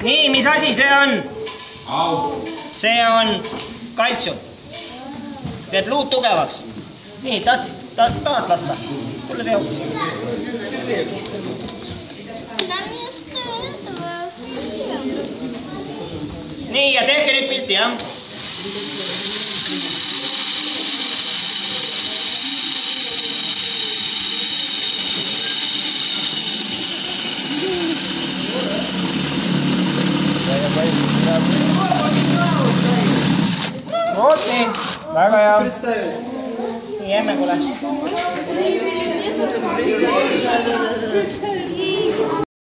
nii, mis asi see on? See on kaltsium. Teeb luud tugevaks. Nii, tahad lasta? Tule tee hoopis. Nii, ja tehke nüüd pilti, jah? Oot nii, väga hea. Nii, emme, kuule.